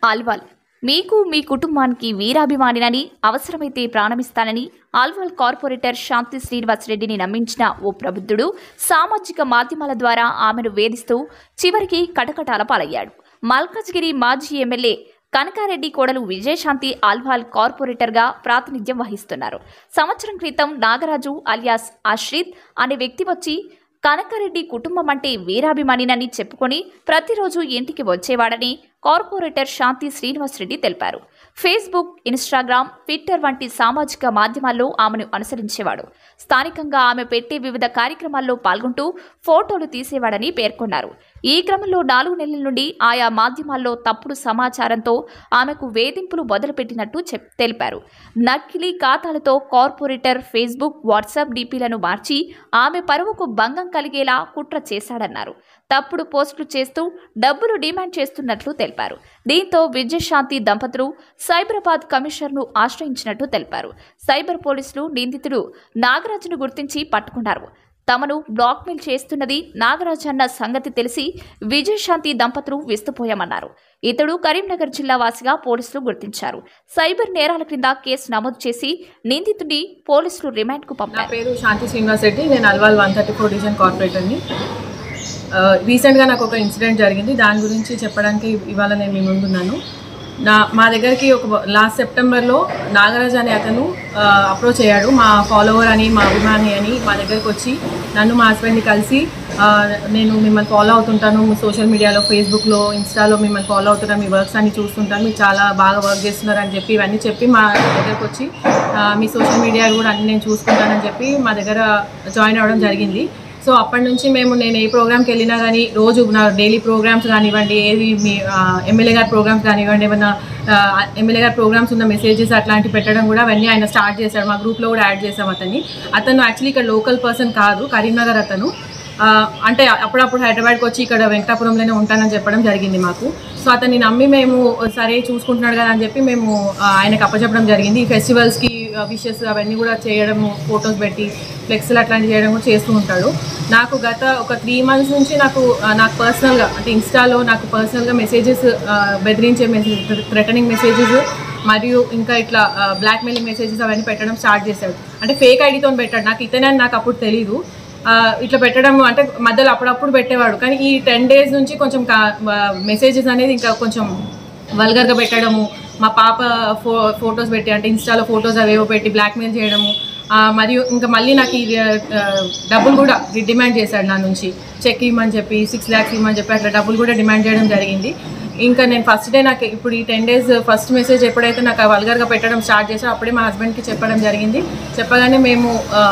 ఆల్వాల్ మీకు మీ కుటుంబానికి వీరాభిమానినని అవసరమైతే ప్రాణమిస్తానని ఆల్వాల్ కార్పొరేటర్ శాంతి శ్రీనివాస్ రెడ్డిని నమ్మించిన ఓ ప్రబుద్ధుడు సామాజిక మాధ్యమాల ద్వారా ఆమెను వేధిస్తూ చివరికి కటకటాల పాలయ్యాడు. మల్కాజ్గిరి మాజీ ఎమ్మెల్యే కనకారెడ్డి కోడలు విజయశాంతి ఆల్వాల్ కార్పొరేటర్గా ప్రాతినిధ్యం వహిస్తున్నారు. సంవత్సరం క్రితం నాగరాజు అలియాస్ ఆశ్రిత్ అనే వ్యక్తి వచ్చి కనకారెడ్డి కుటుంబం అంటే వీరాభిమానినని చెప్పుకొని ప్రతిరోజు ఇంటికి వచ్చేవాడని కార్పొరేటర్ శాంతి శ్రీనివాస్ రెడ్డి తెలిపారు. ఫేస్బుక్, ఇన్స్టాగ్రామ్, ట్విట్టర్ వంటి సామాజిక మాధ్యమాల్లో ఆమెను అనుసరించేవాడు. స్థానికంగా ఆమె పెట్టే వివిధ కార్యక్రమాల్లో పాల్గొంటూ ఫోటోలు తీసేవాడని పేర్కొన్నారు. ఈ క్రమంలో 4 నెలల నుండి ఆయా మాధ్యమాల్లో తప్పుడు సమాచారంతో ఆమెకు వేధింపులు మొదలుపెట్టినట్టు తెలిపారు. నకిలీ ఖాతాలతో కార్పొరేటర్ ఫేస్బుక్, వాట్సాప్ డీపీలను మార్చి ఆమె పరువుకు భంగం కలిగేలా కుట్ర చేశాడన్నారు. తప్పుడు పోస్టులు చేస్తూ డబ్బులు డిమాండ్ చేస్తున్నట్లు తెలిపారు. దీంతో విజయశాంతి దంపతులు సైబరాబాద్ కమిషనర్ను ఆశ్రయించినట్టు తెలిపారు. సైబర్ పోలీసులు నిందితుడు నాగరాజును గుర్తించి పట్టుకున్నారు. తమను బ్లాక్మెయిల్ చేస్తున్నది నాగరాజు అన్న సంగతి తెలిసి విజయశాంతి దంపతులు విస్తుపోయామన్నారు. ఇతడు కరీంనగర్ జిల్లా వాసిగా పోలీసులు గుర్తించారు. సైబర్ నేరాల క్రింద కేసు నమోదు చేసి నిందితుడిని పోలీసులు రిమాండ్కు పంపారు. నా పేరు శాంతి శ్రీనివాస్ రెడ్డి. నేను అల్వాల్ 134 డివిజన్ కార్పొరేటర్ని. రీసెంట్గా నాకు ఒక ఇన్సిడెంట్ జరిగింది. దాని గురించి చెప్పడానికి ఇవాళ నేను మీ ముందున్నాను. మా దగ్గరికి లాస్ట్ సెప్టెంబర్లో నాగరాజ్ అనే అతను అప్రోచ్ అయ్యాడు. మా ఫాలోవర్ అని, మా అభిమాని అని మా దగ్గరికి వచ్చి నన్ను, మా హస్బెండ్ని కలిసి నేను మిమ్మల్ని ఫాలో అవుతుంటాను, సోషల్ మీడియాలో, ఫేస్బుక్లో, ఇన్స్టాలో మిమ్మల్ని ఫాలో అవుతున్నాను, మీ వర్క్స్ అన్ని చూస్తుంటాను, మీరు చాలా బాగా వర్క్ చేస్తున్నారు అని చెప్పి ఇవన్నీ చెప్పి మా దగ్గరకు వచ్చి మీ సోషల్ మీడియా కూడా అన్ని నేను చూసుకుంటానని చెప్పి మా దగ్గర జాయిన్ అవ్వడం జరిగింది. సో అప్పటి నుంచి నేను ఏ ప్రోగ్రామ్కి వెళ్ళినా కానీ రోజు నా డైలీ ప్రోగ్రామ్స్ కానివ్వండి, ఏవి మీ ఎమ్మెల్యే గారి ప్రోగ్రామ్స్ కానివ్వండి, ఏమైనా ఎమ్మెల్యే గారి ప్రోగ్రామ్స్ ఉన్న మెసేజెస్ అట్లాంటివి పెట్టడం కూడా అవన్నీ ఆయన స్టార్ట్ చేశాడు. మా గ్రూప్లో కూడా యాడ్ చేసాం అతన్ని. అతను యాక్చువల్లీ ఇక్కడ లోకల్ పర్సన్ కాదు, కరీంనగర్ అతను. అంటే అప్పుడప్పుడు హైదరాబాద్కి వచ్చి ఇక్కడ వెంకటాపురంలోనే ఉంటానని చెప్పడం జరిగింది మాకు. సో అతన్ని నమ్మి మేము సరే చూసుకుంటున్నాడు కదా అని చెప్పి మేము ఆయనకు అప్పచెప్పడం జరిగింది. ఈ ఫెస్టివల్స్కి విషెస్ అవన్నీ కూడా చేయడము, ఫొటోస్ పెట్టి ఫ్లెక్స్లు అట్లాంటివి చేయడం కూడా చేస్తూ ఉంటాడు. నాకు గత ఒక 3 months నుంచి నాకు పర్సనల్గా అంటే ఇన్స్టాలో నాకు పర్సనల్గా మెసేజెస్, బెదిరించే మెసేజ్, థ్రెటనింగ్ మెసేజెస్ మరియు ఇంకా ఇట్లా బ్లాక్మెయిలింగ్ మెసేజెస్ అవన్నీ పెట్టడం స్టార్ట్ చేశాడు. అంటే ఫేక్ ఐడితో పెట్టాడు. నాకు ఇతనే నాకు అప్పుడు తెలీదు. ఇట్లా పెట్టడం అంటే మధ్యలో అప్పుడప్పుడు పెట్టేవాడు. కానీ ఈ 10 days నుంచి కొంచెం మెసేజెస్ అనేది ఇంకా కొంచెం వల్గర్గా పెట్టడము, మా పాప ఫొటోస్ పెట్టి అంటే ఇన్స్టాలో ఫొటోస్ అవేవో పెట్టి బ్లాక్మెయిల్ చేయడము, మరియు ఇంకా మళ్ళీ నాకు ఈ డబ్బులు కూడా డిమాండ్ చేశాడు నా నుంచి. చెక్ ఇవ్వమని చెప్పి 6 lakhs ఇవ్వమని చెప్పి అట్లా డబ్బులు కూడా డిమాండ్ చేయడం జరిగింది. ఇంకా నేను ఫస్ట్ డే నాకు ఇప్పుడు ఈ 10 days ఫస్ట్ మెసేజ్ ఎప్పుడైతే నాకు వల్గర్గా పెట్టడం స్టార్ట్ చేసా అప్పుడే మా హస్బెండ్కి చెప్పడం జరిగింది. చెప్పగానే మేము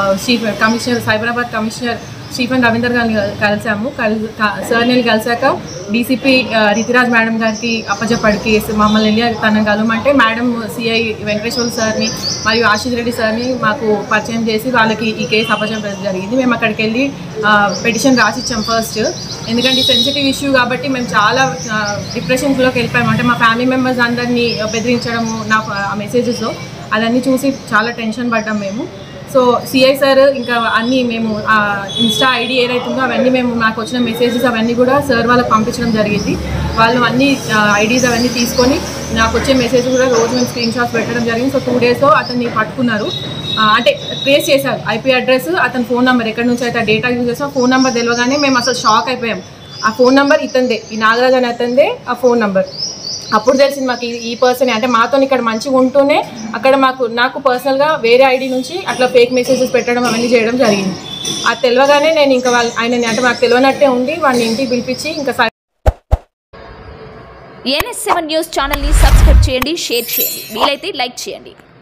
సైబరాబాద్ కమిషనర్ స్టీఫెన్ రవీందర్ గారిని కలిసాము. సార్ని కలిసాక డీసీపీ రితిరాజ్ మేడం గారికి అప్పచెప్పాడు కేసు. మమ్మల్ని వెళ్ళి తనను కలవమంటే మేడం సిఐ వెంకటేశ్వర సార్ని మరియు ఆశీష్ రెడ్డి సార్ని మాకు పరిచయం చేసి వాళ్ళకి ఈ కేసు అప్పచెప్పడం జరిగింది. మేము అక్కడికి వెళ్ళి పిటిషన్ రాసిచ్చాం ఫస్ట్. ఎందుకంటే సెన్సిటివ్ ఇష్యూ కాబట్టి మేము చాలా డిప్రెషన్స్లోకి వెళ్ళిపోయాము. అంటే మా ఫ్యామిలీ మెంబర్స్ అందరినీ బెదిరించడము నా మెసేజెస్లో అదన్నీ చూసి చాలా టెన్షన్ పడ్డాం మేము. సో సిఐ సార్ ఇంకా అన్నీ మేము ఇన్స్టా ఐడి ఏదైతుందో అవన్నీ మేము నాకు వచ్చిన మెసేజెస్ అవన్నీ కూడా సార్ వాళ్ళకి పంపించడం జరిగింది. వాళ్ళు అన్ని ఐడీస్ అవన్నీ తీసుకొని నాకు వచ్చే మెసేజ్ కూడా రోజు మేము స్క్రీన్ షాట్స్ పెట్టడం జరిగింది. సో 2 daysలో అతన్ని పట్టుకున్నారు. అంటే ట్రేస్ చేశారు ఐపీ అడ్రస్, అతని ఫోన్ నెంబర్, ఎక్కడి నుంచి అయితే డేటా యూజ్ చేస్తాం ఫోన్ నెంబర్ తెలియగానే మేము అసలు షాక్ అయిపోయాం. ఆ ఫోన్ నెంబర్ ఇతందే, ఈ నాగరాజు అని అతందే ఆ ఫోన్ నెంబర్. అప్పుడు తెలిసింది మాకు ఈ పర్సన్ అంటే మాతో ఇక్కడ మంచిగా ఉంటూనే అక్కడ నాకు పర్సనల్గా వేరే ఐడి నుంచి అట్లా ఫేక్ మెసేజెస్ పెట్టడం అవన్నీ చేయడం జరిగింది. అది తెలియగానే నేను ఇంకా ఆయనని అంటే మాకు తెలియనట్టే ఉండి వాడిని ఇంటికి పిలిపించి ఇంకా NS7 న్యూస్ ఛానల్ని సబ్స్క్రైబ్ చేయండి, షేర్ చేయండి, వీలైతే లైక్ చేయండి.